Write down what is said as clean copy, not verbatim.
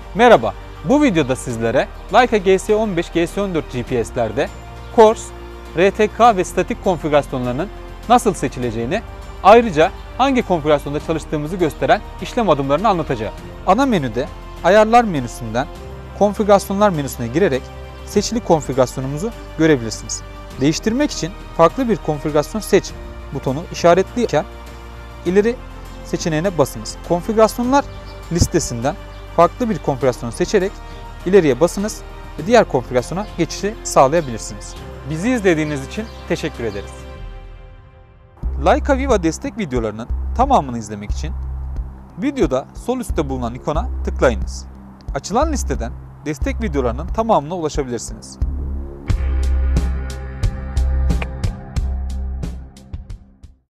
Merhaba, bu videoda sizlere Leica GS15, GS14 GPS'lerde Coarse, RTK ve statik konfigürasyonlarının nasıl seçileceğini, ayrıca hangi konfigürasyonda çalıştığımızı gösteren işlem adımlarını anlatacağım. Ana menüde Ayarlar menüsünden Konfigürasyonlar menüsüne girerek seçili konfigürasyonumuzu görebilirsiniz. Değiştirmek için farklı bir konfigürasyon seç butonu işaretliyken ileri seçeneğine basınız. Konfigürasyonlar listesinden farklı bir konfigürasyonu seçerek ileriye basınız ve diğer konfigürasyona geçişi sağlayabilirsiniz. Bizi izlediğiniz için teşekkür ederiz. Leica Viva destek videolarının tamamını izlemek için videoda sol üstte bulunan ikona tıklayınız. Açılan listeden destek videolarının tamamına ulaşabilirsiniz.